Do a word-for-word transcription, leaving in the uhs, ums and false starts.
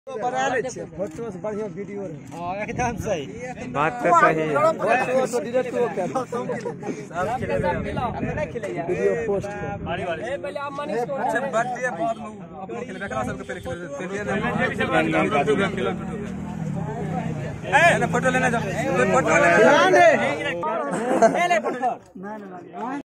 बना ले छे फोटो से बढ़िया वीडियो रे। हां एकदम सही बात तो सही है। फोटो तो डायरेक्ट वो कर सब खिले हमें नहीं खिले यार वीडियो पोस्ट कर बारी बारी ए पहले आप मनीष को अच्छा बर्थडे बाद में अपन खिले बेकरा सबके पहले खिले चलिए ए फोटो लेना जा फोटो लेना ले ले फोटो ना ना